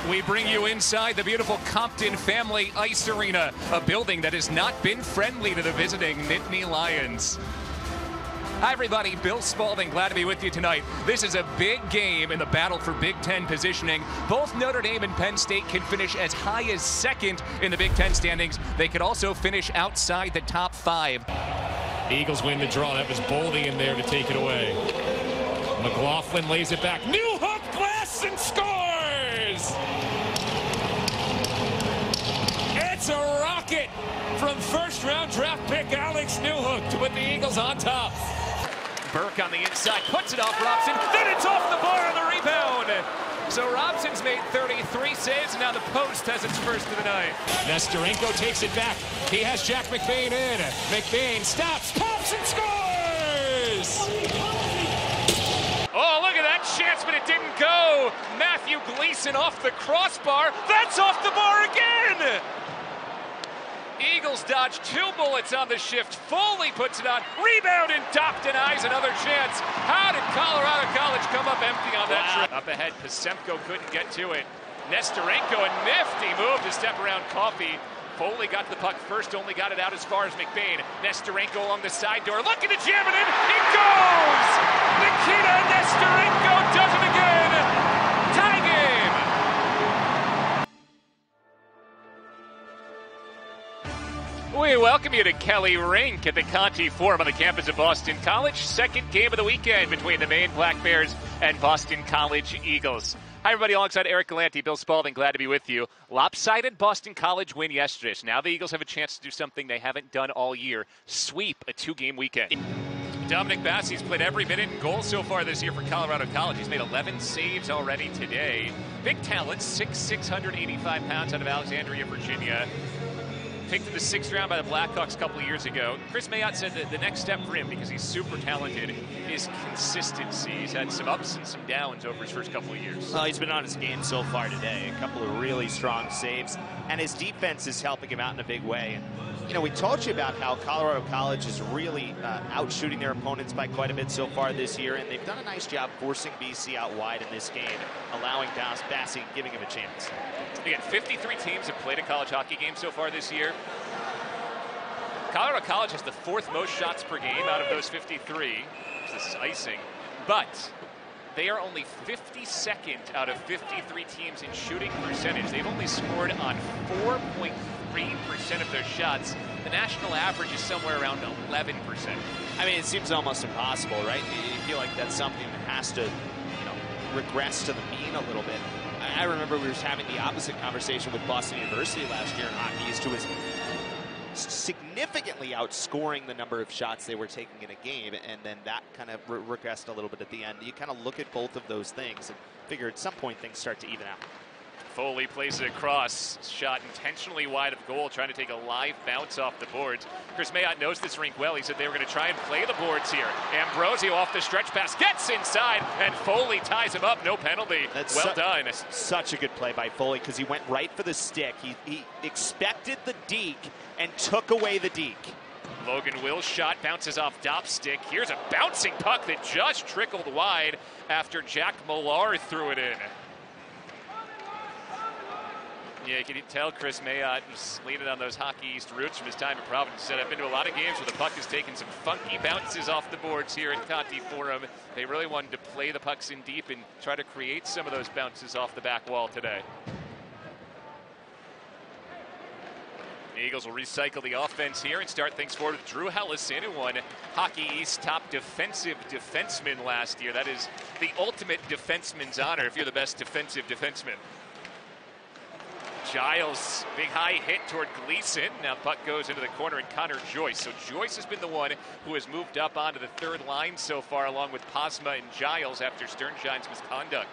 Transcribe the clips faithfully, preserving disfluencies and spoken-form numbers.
We bring you inside the beautiful Compton Family Ice Arena, a building that has not been friendly to the visiting Nittany Lions. Hi everybody, Bill Spaulding, glad to be with you tonight. This is a big game in the battle for Big Ten positioning. Both Notre Dame and Penn State can finish as high as second in the Big Ten standings. They could also finish outside the top five. The Eagles win the draw. That was Spaulding in there to take it away. McLaughlin lays it back. New hook, blasts and scores! It's a rocket from first-round draft pick Alex Newhook to put the Eagles on top. Burke on the inside, puts it off Robson, then it's off the bar on the rebound. So Robson's made thirty-three saves, and now the post has its first of the night. Nesterenko takes it back. He has Jack McBain in. McBain stops, pops, and scores! Oh, look at that chance, but it didn't go. Matthew Gleason off the crossbar. That's off the bar again! Eagles dodge two bullets on the shift. Foley puts it on. Rebound, and Doc denies another chance. How did Colorado College come up empty on that wow. trip? Up ahead, Pasemko couldn't get to it. Nesterenko, a nifty move to step around Coffey. Foley got the puck first, only got it out as far as McBain. Nesterenko along the side door, looking to jam it in. It goes! Nikita Nesterenko does it again! Tie game! We welcome you to Kelly Rink at the Conti Forum on the campus of Boston College. Second game of the weekend between the Maine Black Bears and Boston College Eagles. Hi, everybody. Alongside Eric Galanti, Bill Spaulding, glad to be with you. Lopsided Boston College win yesterday. So now the Eagles have a chance to do something they haven't done all year, sweep a two-game weekend. Dominic Bassey's played every minute in goal so far this year for Colorado College. He's made eleven saves already today. Big talent, six, six hundred eighty-five pounds out of Alexandria, Virginia. Picked in the sixth round by the Blackhawks a couple of years ago. Chris Mayotte said that the next step for him, because he's super talented, is consistency. He's had some ups and some downs over his first couple of years. Well, he's been on his game so far today. A couple of really strong saves, and his defense is helping him out in a big way. And, you know, we told you about how Colorado College is really uh, out-shooting their opponents by quite a bit so far this year, and they've done a nice job forcing B C out wide in this game, allowing Bass Bassey, giving him a chance. Again, fifty-three teams have played a college hockey game so far this year. Colorado College has the fourth most shots per game out of those fifty-three. This is icing. But they are only fifty-second out of fifty-three teams in shooting percentage. They've only scored on four point three percent of their shots. The national average is somewhere around eleven percent. I mean, it seems almost impossible, right? You feel like that's something that has to, you know, regress to the mean a little bit. I remember we were having the opposite conversation with Boston University last year in hockey, East, who was significantly outscoring the number of shots they were taking in a game, and then that kind of re regressed a little bit at the end. You kind of look at both of those things and figure at some point things start to even out. Foley plays it across, shot intentionally wide of goal, trying to take a live bounce off the boards. Chris Mayotte knows this rink well. He said they were going to try and play the boards here. Ambrosio off the stretch pass, gets inside, and Foley ties him up. No penalty. That's well su done. Such a good play by Foley, because he went right for the stick. He, he expected the deke and took away the deke. Logan Will's shot bounces off Dopp's stick. Here's a bouncing puck that just trickled wide after Jack Millar threw it in. Yeah, you can tell Chris Mayotte was leaning on those Hockey East roots from his time at Providence. He said, I've been to a lot of games where the puck has taken some funky bounces off the boards here at Conti Forum. They really wanted to play the pucks in deep and try to create some of those bounces off the back wall today. The Eagles will recycle the offense here and start things forward with Drew Hellison, who won Hockey East top defensive defenseman last year. That is the ultimate defenseman's honor if you're the best defensive defenseman. Giles, big high hit toward Gleason. Now the puck goes into the corner, and Connor Joyce. So Joyce has been the one who has moved up onto the third line so far, along with Posma and Giles after Sternshine's misconduct.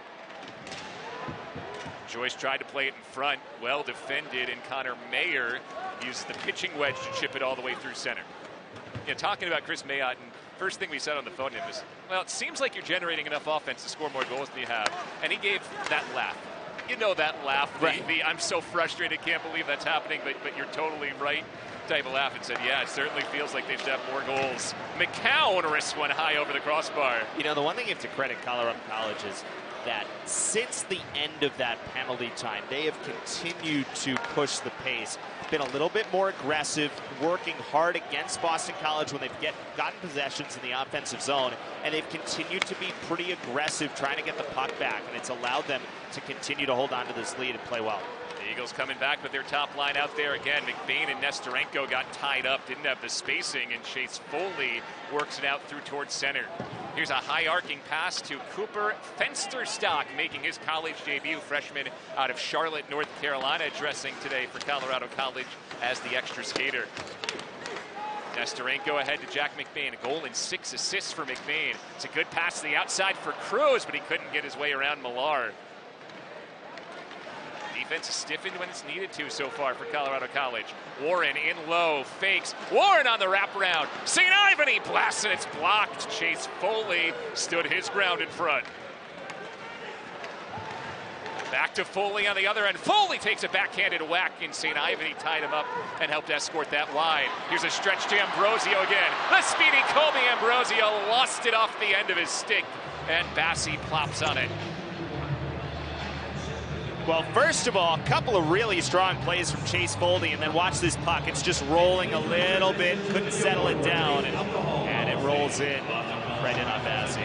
Joyce tried to play it in front, well defended, and Connor Mayer uses the pitching wedge to chip it all the way through center. You know, talking about Chris Mayotte, and first thing we said on the phone to him is, well, it seems like you're generating enough offense to score more goals than you have. And he gave that laugh. You know that laugh, the, right. the I'm so frustrated, can't believe that's happening, but, but you're totally right type of laugh, and said, yeah, it certainly feels like they should have more goals. McCown risks one high over the crossbar. You know, the one thing you have to credit Colorado College is that since the end of that penalty time, they have continued to push the pace. Been a little bit more aggressive, working hard against Boston College when they've get, gotten possessions in the offensive zone, and they've continued to be pretty aggressive trying to get the puck back, and it's allowed them to continue to hold on to this lead and play well. The Eagles coming back with their top line out there again. McBain and Nestorenko got tied up, didn't have the spacing, and Chase Foley works it out through towards center. Here's a high arcing pass to Cooper Fensterstock, making his college debut, freshman out of Charlotte, North Carolina, dressing today for Colorado College as the extra skater. Nestorenko ahead to Jack McBain, a goal and six assists for McBain. It's a good pass to the outside for Cruz, but he couldn't get his way around Millar. Defense is stiffened when it's needed to so far for Colorado College. Warren in low, fakes. Warren on the wraparound. Saint Ivany blasts and it's blocked. Chase Foley stood his ground in front. Back to Foley on the other end. Foley takes a backhanded whack, and Saint Ivany tied him up and helped escort that wide. Here's a stretch to Ambrosio again. The speedy Colby Ambrosio lost it off the end of his stick, and Bassi plops on it. Well, first of all, a couple of really strong plays from Chase Spaulding, and then watch this puck. It's just rolling a little bit, couldn't settle it down, and, and it rolls in right in on Bassi.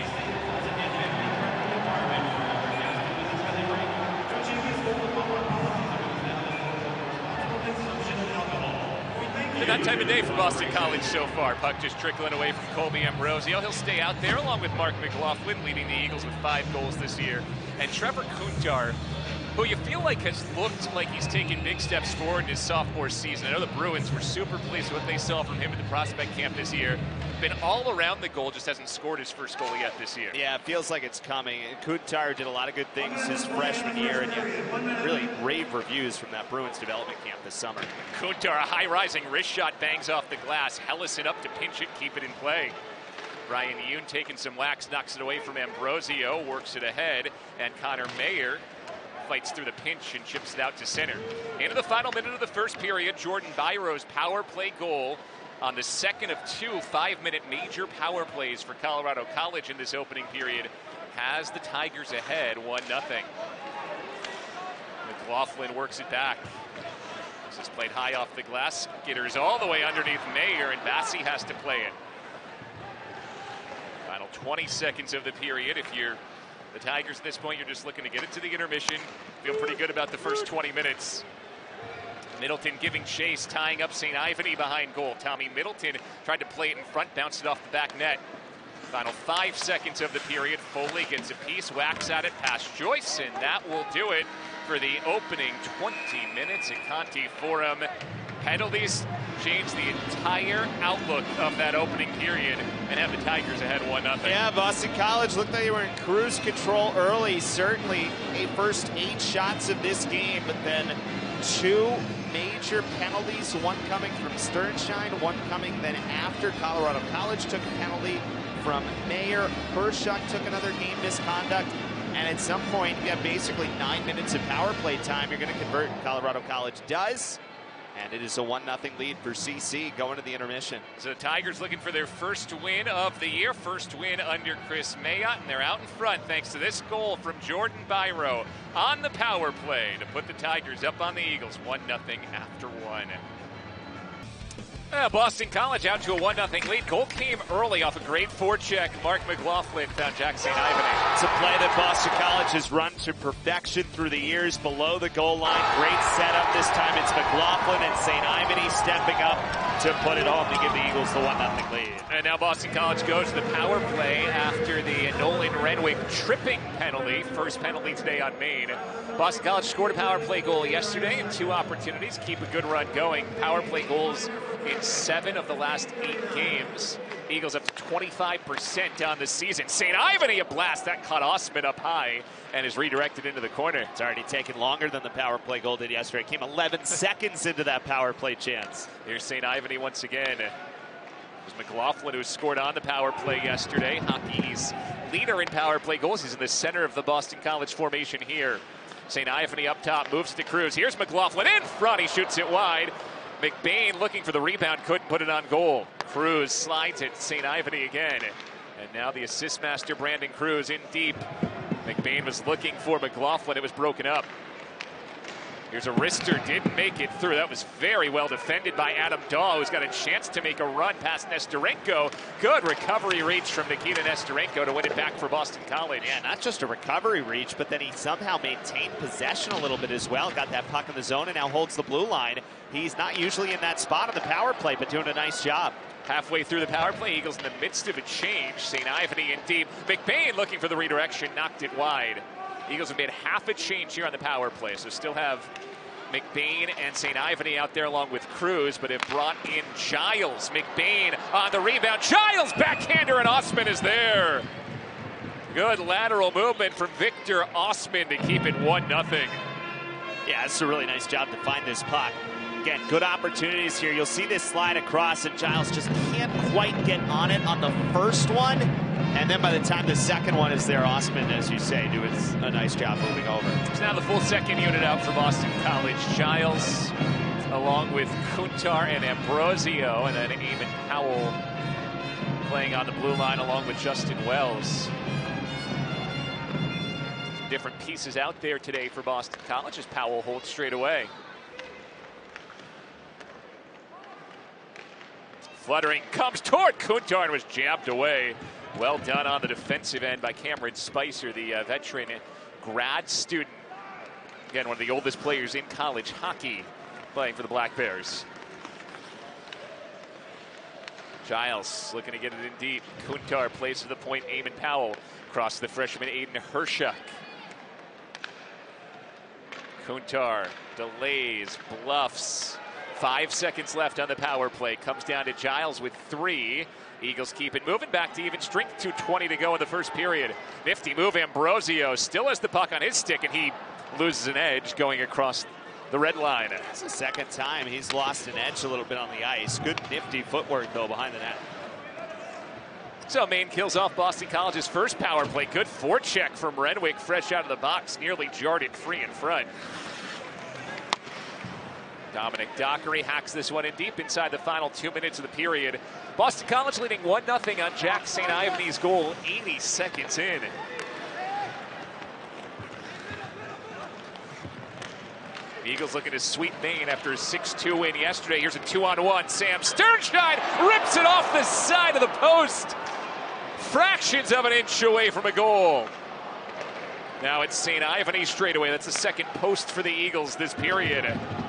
Been that type of day for Boston College so far. Puck just trickling away from Colby Ambrosio. He'll stay out there along with Mark McLaughlin, leading the Eagles with five goals this year. And Trevor Kuntar, who you feel like has looked like he's taken big steps forward in his sophomore season. I know the Bruins were super pleased with what they saw from him at the prospect camp this year. Been all around the goal, just hasn't scored his first goal yet this year. Yeah, it feels like it's coming. Kuntar did a lot of good things his freshman year, and yeah, really rave reviews from that Bruins development camp this summer. Kuntar, a high-rising wrist shot, bangs off the glass. Hellison up to pinch it, keep it in play. Ryan Yoon taking some whacks, knocks it away from Ambrosio, works it ahead, and Connor Mayer fights through the pinch and chips it out to center. Into the final minute of the first period, Jordan Byro's power play goal on the second of two five-minute major power plays for Colorado College in this opening period has the Tigers ahead one nothing. McLaughlin works it back. This is played high off the glass. Gitters all the way underneath Mayer, and Bassi has to play it. Final twenty seconds of the period. If you're the Tigers at this point, you're just looking to get it to the intermission. Feel pretty good about the first twenty minutes. Middleton giving chase, tying up Saint Ivany behind goal. Tommy Middleton tried to play it in front, bounced it off the back net. Final five seconds of the period. Foley gets a piece, whacks at it past Joyce, and that will do it for the opening twenty minutes at Conti Forum. Penalties change the entire outlook of that opening period and have the Tigers ahead one nothing. Yeah, Boston College looked like they were in cruise control early. Certainly a first eight shots of this game, but then two major penalties, one coming from Sternshine, one coming then after Colorado College took a penalty from Mayer. Hershuk took another game misconduct. And at some point, you have basically nine minutes of power play time. You're going to convert, and Colorado College does. And it is a one nothing lead for C C going to the intermission. So the Tigers looking for their first win of the year, first win under Chris Mayotte, and they're out in front thanks to this goal from Jordan Byro on the power play to put the Tigers up on the Eagles one nothing after one. Uh, Boston College out to a one nothing lead. Goal came early off a great forecheck. Mark McLaughlin found Jack Saint Ivany. It's a play that Boston College has run to perfection through the years below the goal line. Great setup. This time it's McLaughlin and Saint Ivany stepping up to put it home to give the Eagles the one nothing lead. And now Boston College goes to the power play after the Nolan Renwick tripping penalty. First penalty today on Maine. Boston College scored a power play goal yesterday in two opportunities. Keep a good run going. Power play goals in seven of the last eight games. Eagles up to twenty-five percent on the season. Saint Ivany a blast. That caught Osman up high and is redirected into the corner. It's already taken longer than the power play goal did yesterday. It came eleven seconds into that power play chance. Here's Saint Ivany once again. It was McLaughlin who scored on the power play yesterday. Hockey's leader in power play goals. He's in the center of the Boston College formation here. Saint Ivany up top, moves to Cruz. Here's McLaughlin in front. He shoots it wide. McBain looking for the rebound, couldn't put it on goal. Cruz slides it, Saint Ivany again. And now the assist master, Brandon Cruz, in deep. McBain was looking for McLaughlin. It was broken up. Here's a wrister, didn't make it through. That was very well defended by Adam Dahl, who's got a chance to make a run past Nestorenko. Good recovery reach from Nikita Nestorenko to win it back for Boston College. Yeah, not just a recovery reach, but then he somehow maintained possession a little bit as well. Got that puck in the zone and now holds the blue line. He's not usually in that spot on the power play, but doing a nice job. Halfway through the power play, Eagles in the midst of a change. Saint Ivany in deep. McBain looking for the redirection, knocked it wide. Eagles have made half a change here on the power play, so still have McBain and Saint Ivany out there along with Cruz, but have brought in Giles. McBain on the rebound. Giles backhander, and Osman is there. Good lateral movement from Victor Osman to keep it one nothing. Yeah, it's a really nice job to find this puck. Again, good opportunities here. You'll see this slide across, and Giles just can't quite get on it on the first one. And then by the time the second one is there, Osman, as you say, doing a nice job moving over. It's now the full second unit out for Boston College. Giles, along with Kuntar and Ambrosio, and then Eamon Powell playing on the blue line along with Justin Wells. Some different pieces out there today for Boston College as Powell holds straight away. Fluttering comes toward Kuntar and was jabbed away. Well done on the defensive end by Cameron Spicer, the uh, veteran grad student. Again, one of the oldest players in college hockey playing for the Black Bears. Giles looking to get it in deep. Kuntar plays to the point. Eamon Powell across the freshman Aiden Hershuk. Kuntar delays, bluffs. Five seconds left on the power play. Comes down to Giles with three. Eagles keep it moving back to even strength. two twenty to go in the first period. Nifty move. Ambrosio still has the puck on his stick, and he loses an edge going across the red line. It's the second time he's lost an edge a little bit on the ice. Good nifty footwork, though, behind the net. So Maine kills off Boston College's first power play. Good forecheck from Renwick, fresh out of the box. Nearly jarred it free in front. Dominic Dockery hacks this one in deep inside the final two minutes of the period. Boston College leading one nothing on Jack Saint Ivany's goal eighty seconds in. The Eagles looking to sweep Maine after a six two win yesterday. Here's a two-on-one. Sam Sternscheid rips it off the side of the post. Fractions of an inch away from a goal. Now it's Saint Ivany straightaway. That's the second post for the Eagles this period.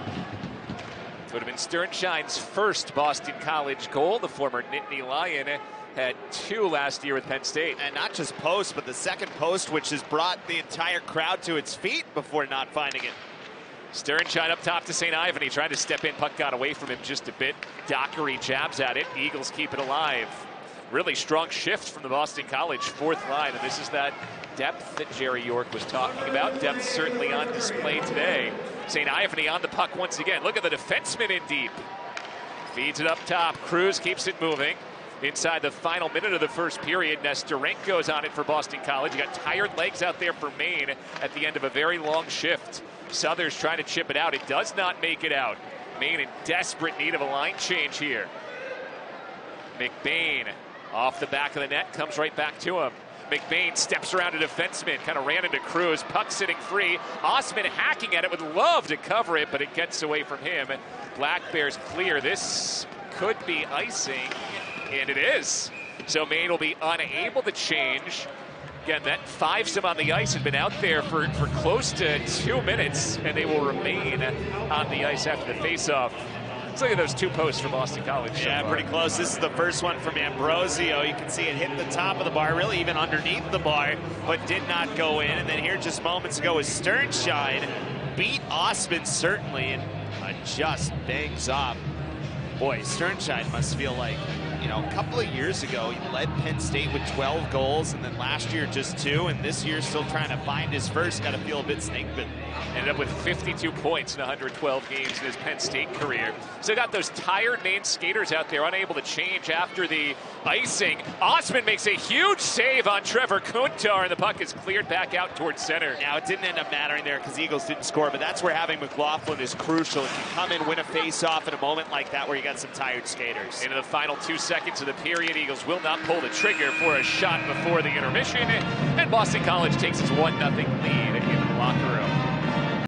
Would have been Sternscheid's first Boston College goal. The former Nittany Lion had two last year with Penn State. And not just post, but the second post, which has brought the entire crowd to its feet before not finding it. Sternscheid up top to Saint Ivany, trying to step in. Puck got away from him just a bit. Dockery jabs at it. Eagles keep it alive. Really strong shift from the Boston College fourth line, and this is that depth that Jerry York was talking about. Depth certainly on display today. Saint Ivany on the puck once again. Look at the defenseman in deep. Feeds it up top. Cruz keeps it moving. Inside the final minute of the first period, Nestorenko's on it for Boston College. You got tired legs out there for Maine at the end of a very long shift. Southers trying to chip it out. It does not make it out. Maine in desperate need of a line change here. McBain off the back of the net, comes right back to him. McBain steps around a defenseman, kind of ran into Cruz. Puck sitting free. Osman hacking at it, would love to cover it, but it gets away from him. Black Bears clear. This could be icing, and it is. So Maine will be unable to change. Again, that fivesome on the ice has been out there for, for close to two minutes, and they will remain on the ice after the faceoff. Let's look at those two posts from Boston College. Yeah, so pretty close. This is the first one from Ambrosio. You can see it hit the top of the bar, really even underneath the bar, but did not go in. And then here just moments ago was Sternscheid. Beat Osman, certainly, and uh, just bangs off. Boy, Sternscheid must feel like, you know, a couple of years ago, he led Penn State with twelve goals, and then last year just two, and this year still trying to find his first. Got to feel a bit snake-bitten. Ended up with fifty-two points in one hundred twelve games in his Penn State career. So got those tired Maine skaters out there unable to change after the icing. Osman makes a huge save on Trevor Kuntar, and the puck is cleared back out towards center. Now, it didn't end up mattering there because Eagles didn't score, but that's where having McLaughlin is crucial. If you come in, win a face-off in a moment like that where you got some tired skaters. Into the final two seconds. seconds of the period. Eagles will not pull the trigger for a shot before the intermission, and Boston College takes its one nothing lead in the locker room.